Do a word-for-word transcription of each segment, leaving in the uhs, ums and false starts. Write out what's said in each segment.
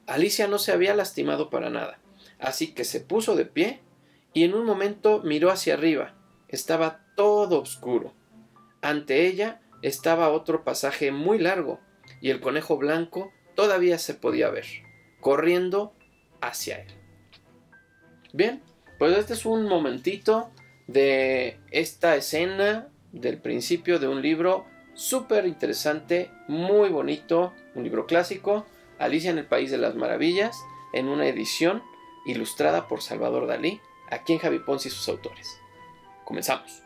Alicia no se había lastimado para nada, así que se puso de pie y en un momento miró hacia arriba. Estaba todo oscuro. Ante ella estaba otro pasaje muy largo y el conejo blanco todavía se podía ver, corriendo hacia él. Bien, pues este es un momentito de esta escena del principio de un libro súper interesante, muy bonito, un libro clásico, Alicia en el País de las Maravillas, en una edición ilustrada por Salvador Dalí, aquí en Javi Ponce y sus autores. Comenzamos.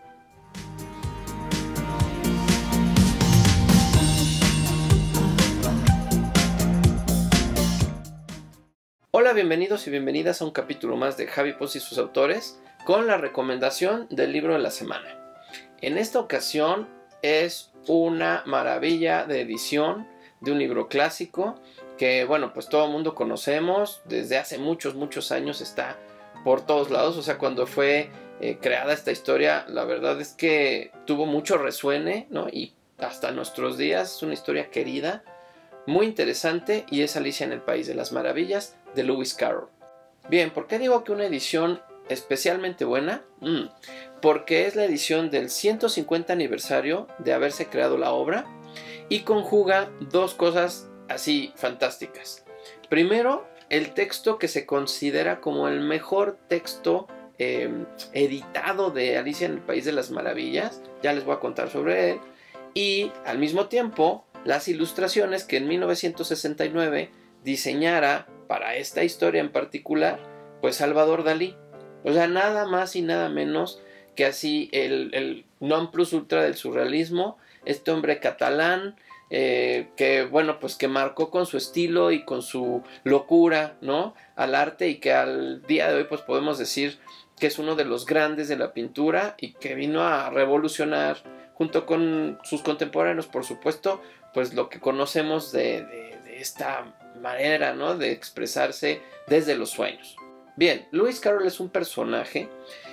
Hola, bienvenidos y bienvenidas a un capítulo más de Javi Ponce y sus autores con la recomendación del libro de la semana. En esta ocasión es una maravilla de edición de un libro clásico que, bueno, pues todo el mundo conocemos, desde hace muchos, muchos años está por todos lados. O sea, cuando fue eh, creada esta historia, la verdad es que tuvo mucho resuene, ¿no? Y hasta nuestros días es una historia querida, muy interesante, y es Alicia en el País de las Maravillas de Lewis Carroll. Bien, ¿por qué digo que una edición especialmente buena? Mm, porque es la edición del ciento cincuenta aniversario de haberse creado la obra y conjuga dos cosas así fantásticas. Primero, el texto que se considera como el mejor texto eh, editado de Alicia en el País de las Maravillas, ya les voy a contar sobre él, y al mismo tiempo las ilustraciones que en mil novecientos sesenta y nueve diseñara para esta historia en particular, pues Salvador Dalí. O sea, nada más y nada menos que así el, el non plus ultra del surrealismo, este hombre catalán, eh, que bueno, pues que marcó con su estilo y con su locura, ¿no?, al arte, y que al día de hoy pues podemos decir que es uno de los grandes de la pintura y que vino a revolucionar, junto con sus contemporáneos, por supuesto, pues lo que conocemos de, de, de esta manera, ¿no?, de expresarse desde los sueños. Bien, Lewis Carroll es un personaje,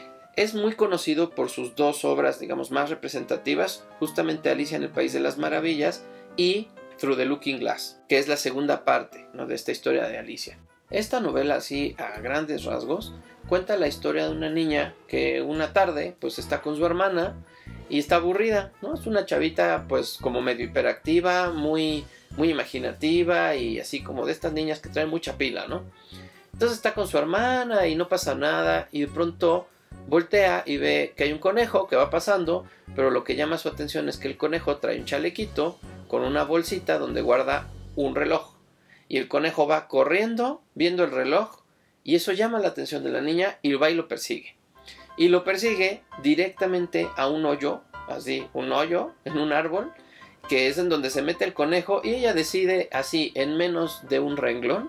es muy conocido por sus dos obras, digamos, más representativas, justamente Alicia en el País de las Maravillas y Through the Looking Glass, que es la segunda parte, ¿no?, de esta historia de Alicia. Esta novela, así a grandes rasgos, cuenta la historia de una niña que una tarde pues está con su hermana y está aburrida, ¿no? Es una chavita pues como medio hiperactiva, muy, muy imaginativa y así como de estas niñas que traen mucha pila, ¿no? Entonces está con su hermana y no pasa nada, y de pronto voltea y ve que hay un conejo que va pasando, pero lo que llama su atención es que el conejo trae un chalequito con una bolsita donde guarda un reloj, y el conejo va corriendo viendo el reloj, y eso llama la atención de la niña y va y lo persigue. Y lo persigue directamente a un hoyo, así, un hoyo en un árbol, que es en donde se mete el conejo, y ella decide, así, en menos de un renglón,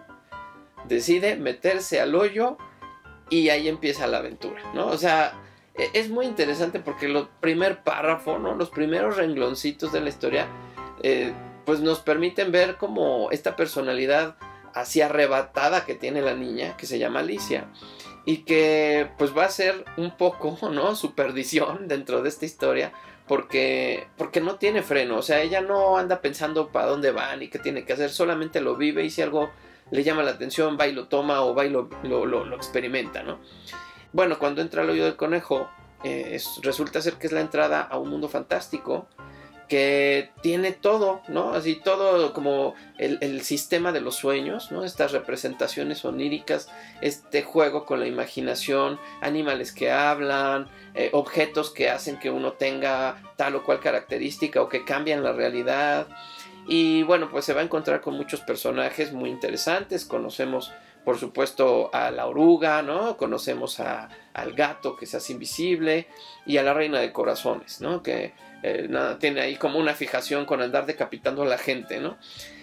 decide meterse al hoyo, y ahí empieza la aventura, ¿no? O sea, es muy interesante porque el primer párrafo, ¿no?, los primeros rengloncitos de la historia, eh, pues nos permiten ver como esta personalidad así arrebatada que tiene la niña, que se llama Alicia, y que pues va a ser un poco, ¿no?, su perdición dentro de esta historia, porque, porque no tiene freno. O sea, ella no anda pensando para dónde va ni qué tiene que hacer, solamente lo vive, y si algo le llama la atención, va y lo toma, o va y lo, lo, lo, lo experimenta, ¿no? Bueno, cuando entra al hoyo del conejo, eh, es, resulta ser que es la entrada a un mundo fantástico que tiene todo, ¿no? Así todo como el, el sistema de los sueños, ¿no? Estas representaciones oníricas, este juego con la imaginación, animales que hablan, eh, objetos que hacen que uno tenga tal o cual característica o que cambian la realidad. Y bueno, pues se va a encontrar con muchos personajes muy interesantes. Conocemos, por supuesto, a la oruga, ¿no? Conocemos a, al gato que se hace invisible, y a la reina de corazones, ¿no?, que eh, nada, tiene ahí como una fijación con andar decapitando a la gente, ¿no?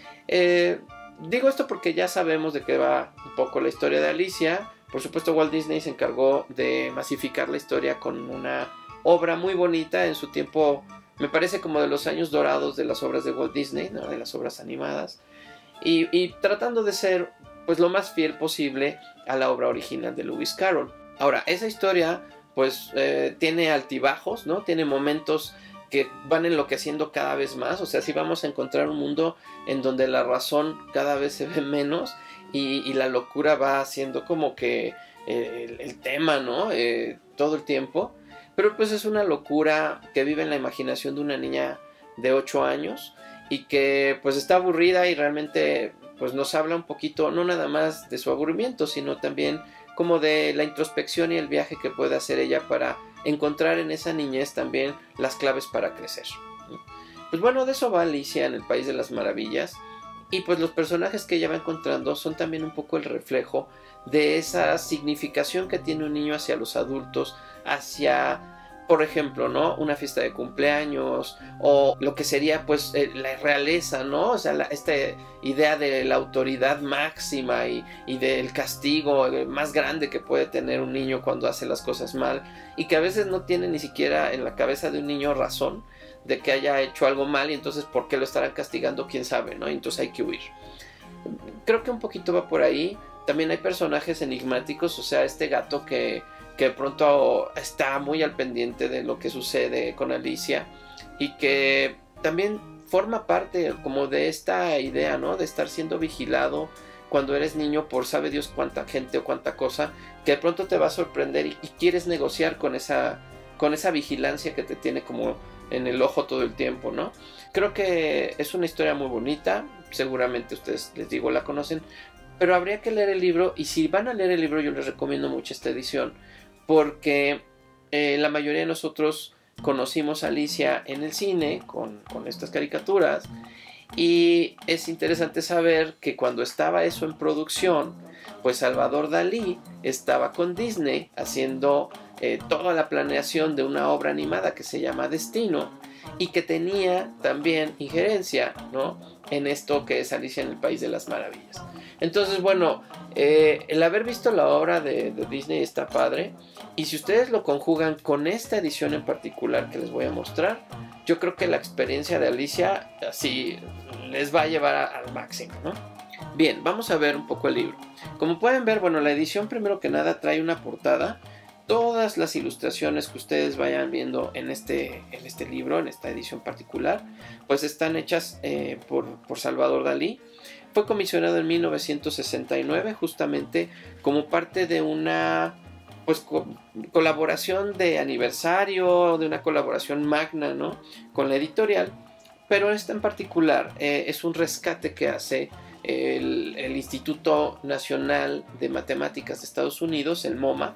Eh, digo esto porque ya sabemos de qué va un poco la historia de Alicia. Por supuesto, Walt Disney se encargó de masificar la historia con una obra muy bonita en su tiempo. Me parece como de los años dorados de las obras de Walt Disney, ¿no?, de las obras animadas, y, y tratando de ser pues lo más fiel posible a la obra original de Lewis Carroll. Ahora, esa historia pues eh, tiene altibajos, ¿no? Tiene momentos que van enloqueciendo cada vez más. O sea, sí vamos a encontrar un mundo en donde la razón cada vez se ve menos y, y la locura va siendo como que eh, el, el tema, ¿no? Eh, todo el tiempo. Pero pues es una locura que vive en la imaginación de una niña de ocho años y que pues está aburrida y realmente pues nos habla un poquito, no nada más de su aburrimiento, sino también como de la introspección y el viaje que puede hacer ella para encontrar en esa niñez también las claves para crecer. Pues bueno, de eso va Alicia en el País de las Maravillas, y pues los personajes que ella va encontrando son también un poco el reflejo de esa significación que tiene un niño hacia los adultos, hacia, por ejemplo, ¿no?, una fiesta de cumpleaños, o lo que sería pues eh, la realeza, ¿no? O sea, la, esta idea de la autoridad máxima y, y del castigo más grande que puede tener un niño cuando hace las cosas mal, y que a veces no tiene ni siquiera en la cabeza de un niño razón de que haya hecho algo mal, y entonces ¿por qué lo estarán castigando? Quién sabe, ¿no? Y entonces hay que huir. Creo que un poquito va por ahí. También hay personajes enigmáticos, o sea, este gato que que de pronto está muy al pendiente de lo que sucede con Alicia y que también forma parte como de esta idea, ¿no?, de estar siendo vigilado cuando eres niño por sabe Dios cuánta gente o cuánta cosa, que de pronto te va a sorprender y, y quieres negociar con esa, con esa vigilancia que te tiene como en el ojo todo el tiempo, ¿no? Creo que es una historia muy bonita, seguramente ustedes, les digo, la conocen, pero habría que leer el libro, y si van a leer el libro yo les recomiendo mucho esta edición, porque eh, la mayoría de nosotros conocimos a Alicia en el cine con, con estas caricaturas, y es interesante saber que cuando estaba eso en producción, pues Salvador Dalí estaba con Disney haciendo eh, toda la planeación de una obra animada que se llama Destino, y que tenía también injerencia, ¿no?, en esto que es Alicia en el País de las Maravillas. Entonces, bueno, eh, el haber visto la obra de, de Disney está padre, y si ustedes lo conjugan con esta edición en particular que les voy a mostrar, yo creo que la experiencia de Alicia así les va a llevar a, al máximo, ¿no? Bien, vamos a ver un poco el libro. Como pueden ver, bueno, la edición primero que nada trae una portada. Todas las ilustraciones que ustedes vayan viendo en este, en este libro, en esta edición particular, pues están hechas eh, por, por Salvador Dalí. Fue comisionado en mil novecientos sesenta y nueve justamente como parte de una pues co colaboración de aniversario, de una colaboración magna, ¿no?, con la editorial. Pero esta en particular eh, es un rescate que hace el, el Instituto Nacional de Matemáticas de Estados Unidos, el MoMA,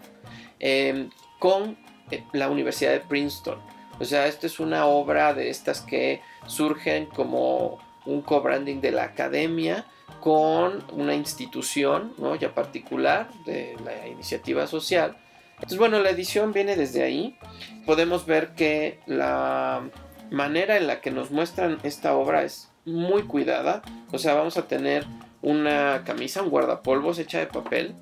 eh, con eh, la Universidad de Princeton. O sea, esta es una obra de estas que surgen como un co-branding de la academia con una institución, ¿no?, ya particular de la iniciativa social. Entonces, bueno, la edición viene desde ahí. Podemos ver que la manera en la que nos muestran esta obra es muy cuidada. O sea, vamos a tener una camisa, un guardapolvos hecha de papel,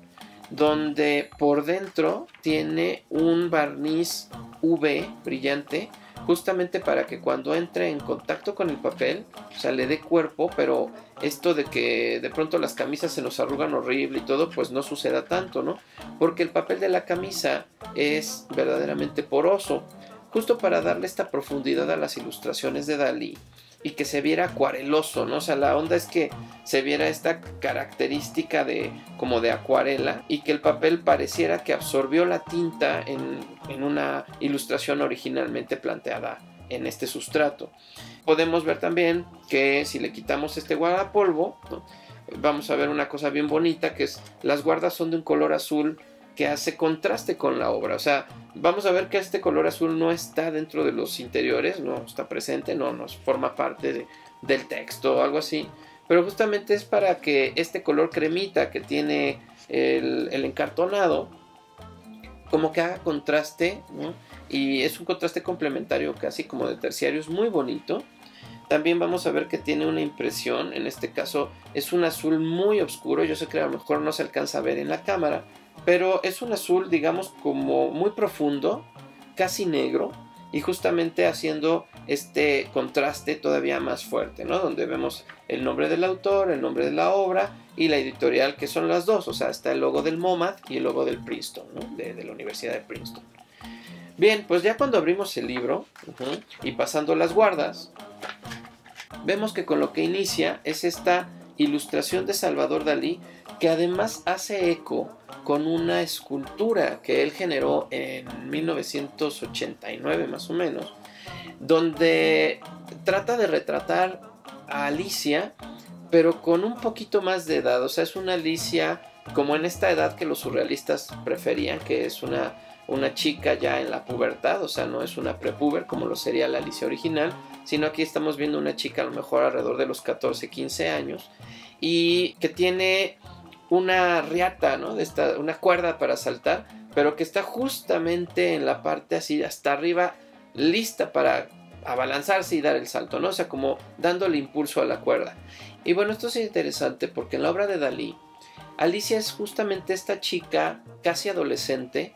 donde por dentro tiene un barniz U V brillante, justamente para que cuando entre en contacto con el papel, o sea, le dé cuerpo, pero esto de que de pronto las camisas se nos arrugan horrible y todo, pues no suceda tanto, ¿no? Porque el papel de la camisa es verdaderamente poroso, justo para darle esta profundidad a las ilustraciones de Dalí y que se viera acuareloso, ¿no? O sea, la onda es que se viera esta característica de como de acuarela y que el papel pareciera que absorbió la tinta en, en una ilustración originalmente planteada en este sustrato. Podemos ver también que si le quitamos este guardapolvo, ¿no?, vamos a ver una cosa bien bonita, que es las guardas son de un color azul que hace contraste con la obra. O sea, vamos a ver que este color azul no está dentro de los interiores, no está presente, no nos forma parte de, del texto o algo así, pero justamente es para que este color cremita que tiene el, el encartonado como que haga contraste, ¿no?, y es un contraste complementario casi como de terciario, es muy bonito. También vamos a ver que tiene una impresión, en este caso es un azul muy oscuro, yo sé que a lo mejor no se alcanza a ver en la cámara, pero es un azul, digamos, como muy profundo, casi negro, y justamente haciendo este contraste todavía más fuerte, ¿no?, donde vemos el nombre del autor, el nombre de la obra y la editorial, que son las dos. O sea, está el logo del MoMA y el logo del Princeton, ¿no?, de, de la Universidad de Princeton. Bien, pues ya cuando abrimos el libro uh-huh, y pasando las guardas, vemos que con lo que inicia es esta ilustración de Salvador Dalí, que además hace eco con una escultura que él generó en mil novecientos ochenta y nueve más o menos, donde trata de retratar a Alicia, pero con un poquito más de edad. O sea, es una Alicia como en esta edad que los surrealistas preferían, que es una, una chica ya en la pubertad, o sea, no es una prepuber como lo sería la Alicia original, sino aquí estamos viendo una chica a lo mejor alrededor de los catorce, quince años, y que tiene una riata, ¿no? De esta, una cuerda para saltar, pero que está justamente en la parte así hasta arriba, lista para abalanzarse y dar el salto, ¿no? O sea, como dándole impulso a la cuerda. Y bueno, esto es interesante porque en la obra de Dalí, Alicia es justamente esta chica casi adolescente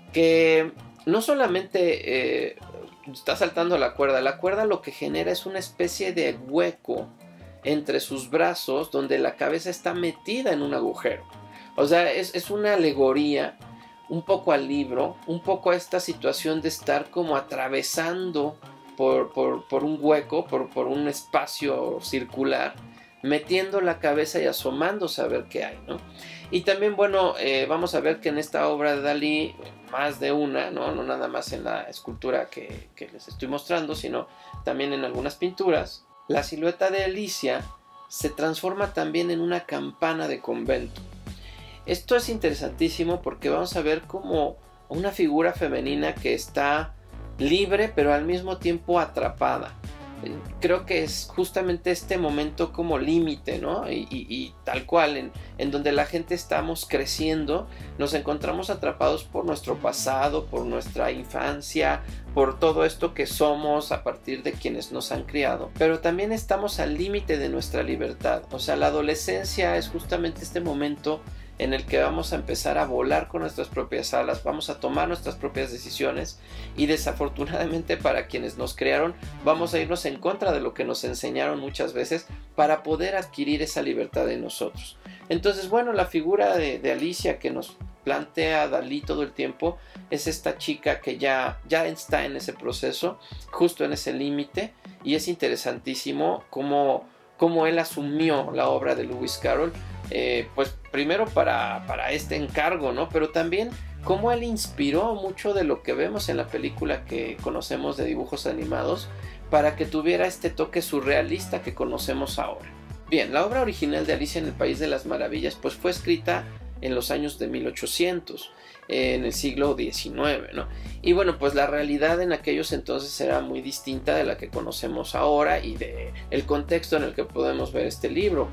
que no solamente eh, está saltando la cuerda, la cuerda lo que genera es una especie de hueco entre sus brazos donde la cabeza está metida en un agujero. O sea, es, es una alegoría un poco al libro, un poco a esta situación de estar como atravesando por, por, por un hueco, por, por un espacio circular, metiendo la cabeza y asomándose a ver qué hay, ¿no? Y también, bueno, eh, vamos a ver que en esta obra de Dalí, más de una, ¿no? No nada más en la escultura que, que les estoy mostrando, sino también en algunas pinturas, la silueta de Alicia se transforma también en una campana de convento. Esto es interesantísimo porque vamos a ver como una figura femenina que está libre pero al mismo tiempo atrapada. Creo que es justamente este momento como límite, ¿no? Y, y, y tal cual, en, en donde la gente estamos creciendo, nos encontramos atrapados por nuestro pasado, por nuestra infancia, por todo esto que somos a partir de quienes nos han criado. Pero también estamos al límite de nuestra libertad. O sea, la adolescencia es justamente este momento en el que vamos a empezar a volar con nuestras propias alas, vamos a tomar nuestras propias decisiones y desafortunadamente para quienes nos crearon vamos a irnos en contra de lo que nos enseñaron muchas veces para poder adquirir esa libertad de nosotros. Entonces, bueno, la figura de, de Alicia que nos plantea Dalí todo el tiempo es esta chica que ya, ya está en ese proceso, justo en ese límite, y es interesantísimo cómo, cómo él asumió la obra de Lewis Carroll. Eh, pues primero para, para este encargo, ¿no? Pero también cómo él inspiró mucho de lo que vemos en la película que conocemos de dibujos animados para que tuviera este toque surrealista que conocemos ahora. Bien, la obra original de Alicia en el País de las Maravillas pues fue escrita en los años de mil ochocientos, eh, en el siglo diecinueve, ¿no? Y bueno, pues la realidad en aquellos entonces era muy distinta de la que conocemos ahora y de el contexto en el que podemos ver este libro.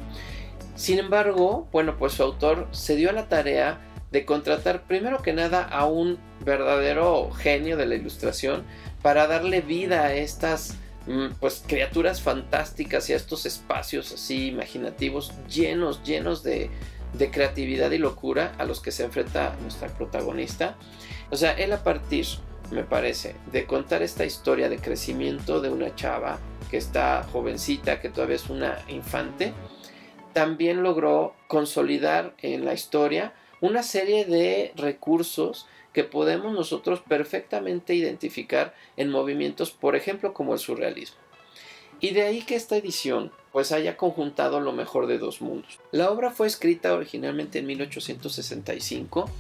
Sin embargo, bueno, pues su autor se dio a la tarea de contratar primero que nada a un verdadero genio de la ilustración para darle vida a estas pues criaturas fantásticas y a estos espacios así imaginativos llenos, llenos de, de creatividad y locura a los que se enfrenta nuestra protagonista. O sea, él a partir, me parece, de contar esta historia de crecimiento de una chava que está jovencita, que todavía es una infante, también logró consolidar en la historia una serie de recursos que podemos nosotros perfectamente identificar en movimientos, por ejemplo, como el surrealismo. Y de ahí que esta edición pues haya conjuntado lo mejor de dos mundos. La obra fue escrita originalmente en mil ochocientos sesenta y cinco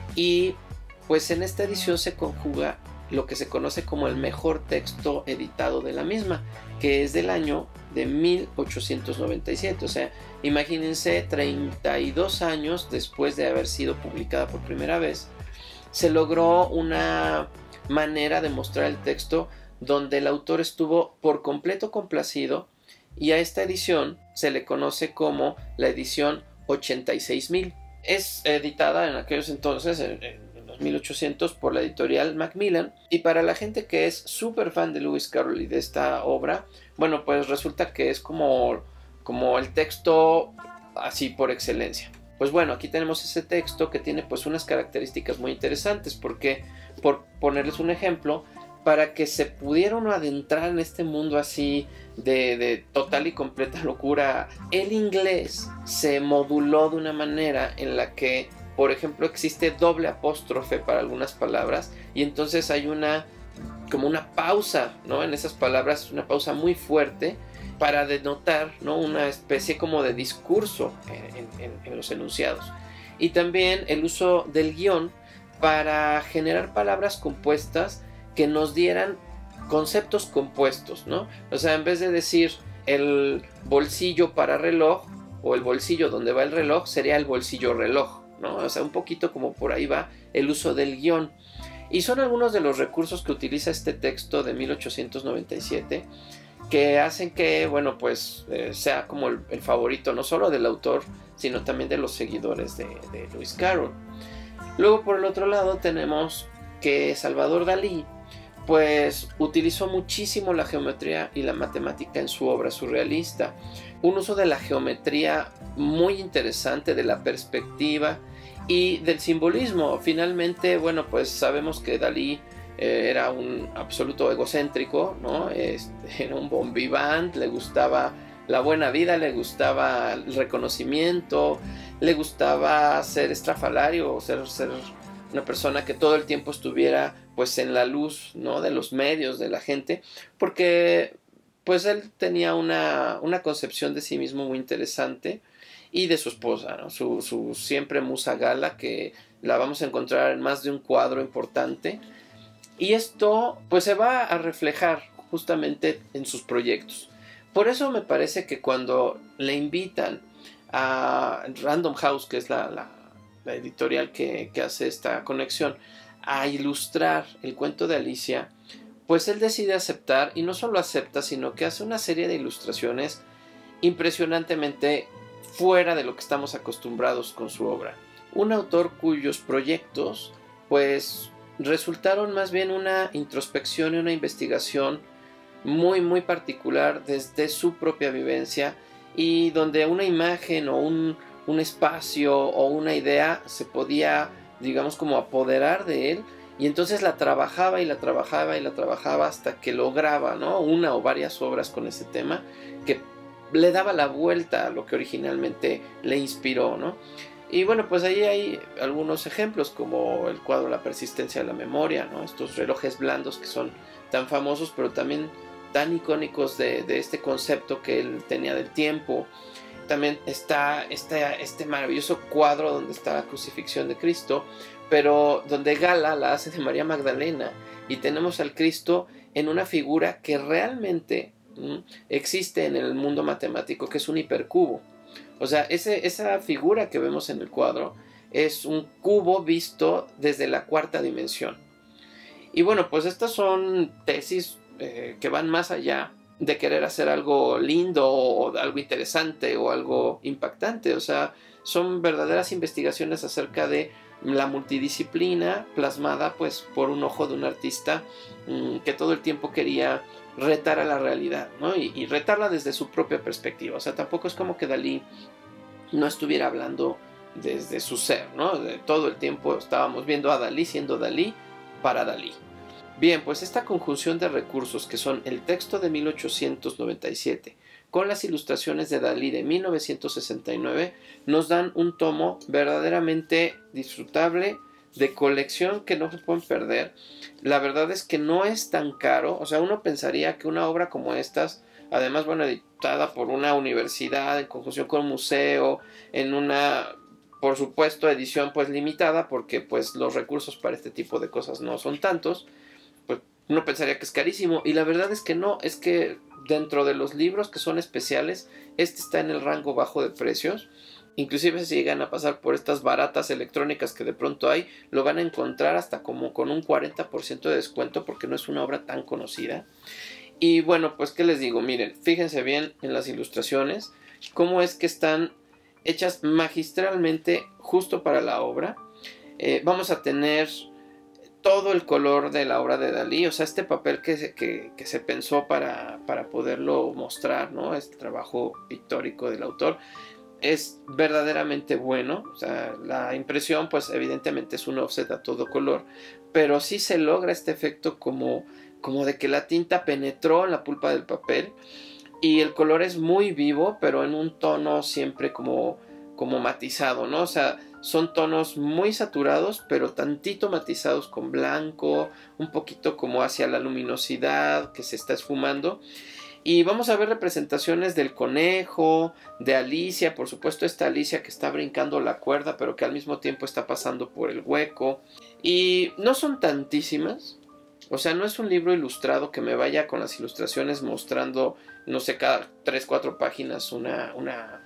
y pues en esta edición se conjuga lo que se conoce como el mejor texto editado de la misma, que es del año de mil ochocientos noventa y siete. O sea, imagínense, treinta y dos años después de haber sido publicada por primera vez, se logró una manera de mostrar el texto donde el autor estuvo por completo complacido, y a esta edición se le conoce como la edición ochenta y seis mil. Es editada en aquellos entonces, en, en los mil ochocientos, por la editorial Macmillan, y para la gente que es súper fan de Lewis Carroll y de esta obra, bueno, pues resulta que es como, como el texto así por excelencia. Pues bueno, aquí tenemos ese texto que tiene pues unas características muy interesantes, porque, por ponerles un ejemplo, para que se pudieran adentrar en este mundo así de, de total y completa locura, el inglés se moduló de una manera en la que por ejemplo, existe doble apóstrofe para algunas palabras y entonces hay una como una pausa, ¿no? En esas palabras, una pausa muy fuerte para denotar, ¿no? Una especie como de discurso en, en, en los enunciados. Y también el uso del guión para generar palabras compuestas que nos dieran conceptos compuestos, ¿no? O sea, en vez de decir el bolsillo para reloj o el bolsillo donde va el reloj, sería el bolsillo reloj, ¿no? O sea, un poquito como por ahí va el uso del guión. Y son algunos de los recursos que utiliza este texto de mil ochocientos noventa y siete que hacen que, bueno, pues eh, sea como el, el favorito no solo del autor, sino también de los seguidores de, de Lewis Carroll. Luego, por el otro lado, tenemos que Salvador Dalí pues utilizó muchísimo la geometría y la matemática en su obra surrealista. Un uso de la geometría muy interesante, de la perspectiva y del simbolismo. Finalmente, bueno, pues sabemos que Dalí eh, era un absoluto egocéntrico, ¿no? Este, era un bon vivant, le gustaba la buena vida, le gustaba el reconocimiento, le gustaba ser estrafalario, ser, ser una persona que todo el tiempo estuviera pues en la luz, ¿no? De los medios, de la gente, porque pues él tenía una, una concepción de sí mismo muy interesante y de su esposa, ¿no? Su, su siempre musa Gala, que la vamos a encontrar en más de un cuadro importante, y esto pues se va a reflejar justamente en sus proyectos. Por eso me parece que cuando le invitan a Random House, que es la, la, la editorial que, que hace esta conexión, a ilustrar el cuento de Alicia, pues él decide aceptar, y no solo acepta, sino que hace una serie de ilustraciones impresionantemente fuera de lo que estamos acostumbrados con su obra. Un autor cuyos proyectos pues resultaron más bien una introspección y una investigación muy muy particular desde su propia vivencia, y donde una imagen o un, un espacio o una idea se podía, digamos, como apoderar de él, y entonces la trabajaba y la trabajaba y la trabajaba hasta que lograba, ¿no? Una o varias obras con ese tema que le daba la vuelta a lo que originalmente le inspiró, ¿no? Y bueno, pues ahí hay algunos ejemplos como el cuadro La persistencia de la memoria, ¿no? Estos relojes blandos que son tan famosos pero también tan icónicos de, de este concepto que él tenía del tiempo. También está este, este maravilloso cuadro donde está la crucifixión de Cristo, pero donde Gala la hace de María Magdalena, y tenemos al Cristo en una figura que realmente ¿m? existe en el mundo matemático, que es un hipercubo. O sea, ese, esa figura que vemos en el cuadro es un cubo visto desde la cuarta dimensión. Y bueno, pues estas son tesis eh, que van más allá de querer hacer algo lindo o algo interesante o algo impactante. O sea, son verdaderas investigaciones acerca de la multidisciplina plasmada pues por un ojo de un artista mmm, que todo el tiempo quería retar a la realidad, ¿no? Y, y retarla desde su propia perspectiva. O sea, tampoco es como que Dalí no estuviera hablando desde su ser, ¿no? De todo el tiempo estábamos viendo a Dalí siendo Dalí para Dalí. Bien, pues esta conjunción de recursos, que son el texto de mil ochocientos noventa y siete con las ilustraciones de Dalí de mil novecientos sesenta y nueve, nos dan un tomo verdaderamente disfrutable, de colección, que no se pueden perder. La verdad es que no es tan caro. O sea, uno pensaría que una obra como estas, además, bueno, editada por una universidad en conjunción con un museo, en una, por supuesto, edición pues limitada, porque pues los recursos para este tipo de cosas no son tantos, pues uno pensaría que es carísimo, y la verdad es que no. Es que dentro de los libros que son especiales, este está en el rango bajo de precios. Inclusive si llegan a pasar por estas baratas electrónicas que de pronto hay, lo van a encontrar hasta como con un cuarenta por ciento de descuento, porque no es una obra tan conocida. Y bueno, pues qué les digo, miren, fíjense bien en las ilustraciones, cómo es que están hechas magistralmente justo para la obra. Eh, vamos a tener todo el color de la obra de Dalí, o sea, este papel que se, que, que se pensó para, para poderlo mostrar, ¿no? Este trabajo pictórico del autor es verdaderamente bueno. O sea, la impresión pues evidentemente es un offset a todo color, pero sí se logra este efecto como, como de que la tinta penetró en la pulpa del papel, y el color es muy vivo, pero en un tono siempre como, como matizado, ¿no? O sea, son tonos muy saturados, pero tantito matizados con blanco, un poquito como hacia la luminosidad que se está esfumando. Y vamos a ver representaciones del conejo, de Alicia, por supuesto esta Alicia que está brincando la cuerda, pero que al mismo tiempo está pasando por el hueco. Y no son tantísimas, o sea, no es un libro ilustrado que me vaya con las ilustraciones mostrando, no sé, cada tres, cuatro páginas una, una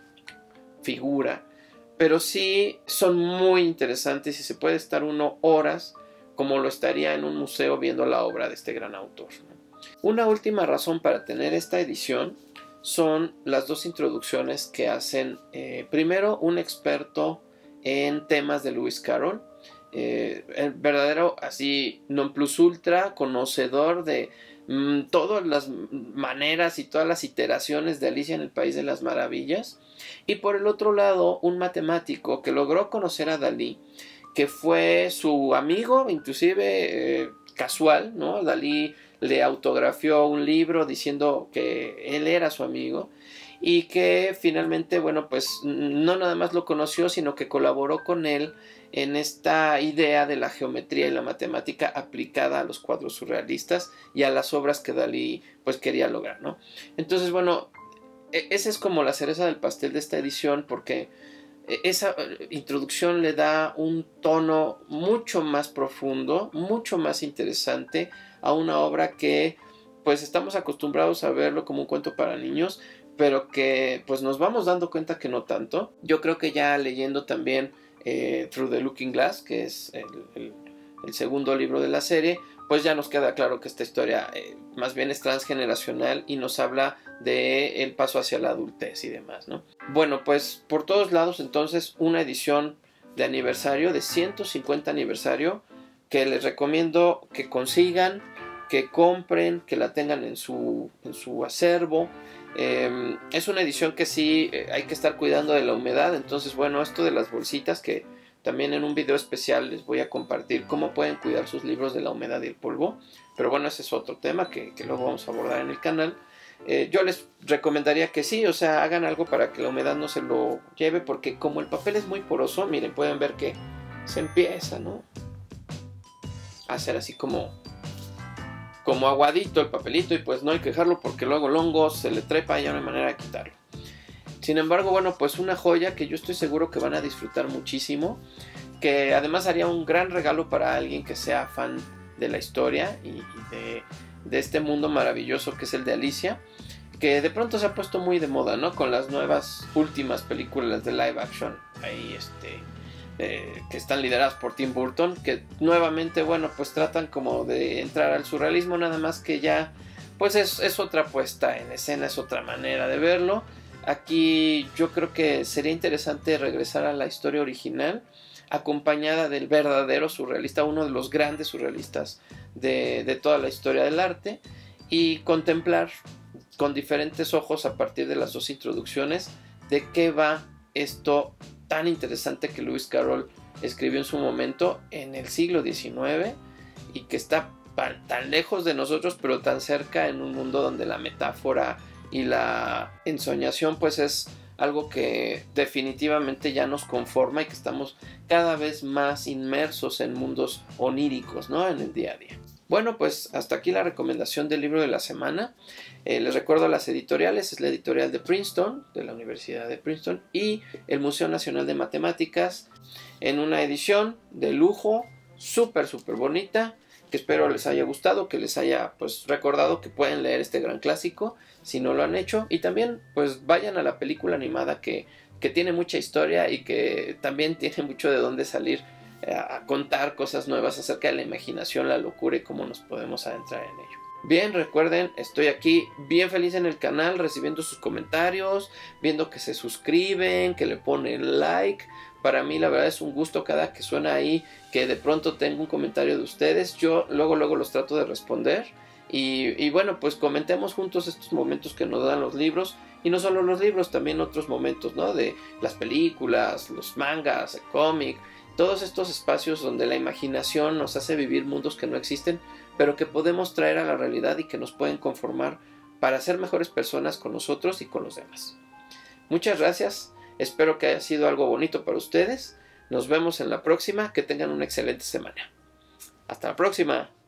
figura. Pero sí son muy interesantes y se puede estar uno horas como lo estaría en un museo viendo la obra de este gran autor, ¿no? Una última razón para tener esta edición son las dos introducciones que hacen eh, primero un experto en temas de Lewis Carroll, eh, el verdadero así non plus ultra conocedor de mmm, todas las maneras y todas las iteraciones de Alicia en el País de las Maravillas, y por el otro lado un matemático que logró conocer a Dalí, que fue su amigo inclusive eh, casual, ¿no? Dalí le autografió un libro diciendo que él era su amigo y que finalmente, bueno, pues no nada más lo conoció, sino que colaboró con él en esta idea de la geometría y la matemática aplicada a los cuadros surrealistas y a las obras que Dalí pues quería lograr, ¿no? Entonces, bueno, esa es como la cereza del pastel de esta edición, porque esa introducción le da un tono mucho más profundo, mucho más interesante a una obra que pues estamos acostumbrados a verlo como un cuento para niños, pero que pues nos vamos dando cuenta que no tanto. Yo creo que ya leyendo también eh, Through the Looking Glass, que es el, el, el segundo libro de la serie, pues ya nos queda claro que esta historia eh, más bien es transgeneracional y nos habla de el paso hacia la adultez y demás, ¿no? Bueno, pues por todos lados entonces una edición de aniversario, de ciento cincuenta aniversario, que les recomiendo que consigan, que compren, que la tengan en su, en su acervo. Eh, es una edición que sí eh, hay que estar cuidando de la humedad, entonces bueno, esto de las bolsitas, que también en un video especial les voy a compartir cómo pueden cuidar sus libros de la humedad y el polvo, pero bueno, ese es otro tema que, que luego vamos a abordar en el canal. Eh, yo les recomendaría que sí, o sea, hagan algo para que la humedad no se lo lleve, porque como el papel es muy poroso, miren, pueden ver que se empieza, ¿no?, a hacer así como como aguadito el papelito, y pues no hay que dejarlo porque luego el hongo se le trepa y ya no hay manera de quitarlo. Sin embargo, bueno, pues una joya que yo estoy seguro que van a disfrutar muchísimo, que además haría un gran regalo para alguien que sea fan de la historia y, y de, de este mundo maravilloso que es el de Alicia, que de pronto se ha puesto muy de moda, ¿no? Con las nuevas últimas películas de live action ahí, este, eh, que están lideradas por Tim Burton, que nuevamente, bueno, pues tratan como de entrar al surrealismo, nada más que ya, pues es, es otra puesta en escena, es otra manera de verlo. Aquí yo creo que sería interesante regresar a la historia original, acompañada del verdadero surrealista, uno de los grandes surrealistas de, de toda la historia del arte, y contemplar con diferentes ojos a partir de las dos introducciones de qué va esto tan interesante que Lewis Carroll escribió en su momento en el siglo diecinueve y que está tan lejos de nosotros pero tan cerca, en un mundo donde la metáfora y la ensoñación pues es algo que definitivamente ya nos conforma y que estamos cada vez más inmersos en mundos oníricos, ¿no?, en el día a día. Bueno, pues hasta aquí la recomendación del libro de la semana. Eh, les recuerdo las editoriales: es la editorial de Princeton, de la Universidad de Princeton, y el Museo Nacional de Matemáticas, en una edición de lujo, súper, súper bonita, que espero les haya gustado, que les haya pues recordado que pueden leer este gran clásico si no lo han hecho, y también pues vayan a la película animada que, que tiene mucha historia y que también tiene mucho de dónde salir a contar cosas nuevas acerca de la imaginación, la locura y cómo nos podemos adentrar en ello. Bien, recuerden, estoy aquí bien feliz en el canal, recibiendo sus comentarios, viendo que se suscriben, que le ponen like. Para mí la verdad es un gusto cada que suena ahí, que de pronto tengo un comentario de ustedes. Yo luego luego los trato de responder. Y, y bueno, pues comentemos juntos estos momentos que nos dan los libros. Y no solo los libros, también otros momentos, ¿no?, de las películas, los mangas, el cómic. Todos estos espacios donde la imaginación nos hace vivir mundos que no existen, pero que podemos traer a la realidad y que nos pueden conformar para ser mejores personas con nosotros y con los demás. Muchas gracias. Espero que haya sido algo bonito para ustedes. Nos vemos en la próxima. Que tengan una excelente semana. Hasta la próxima.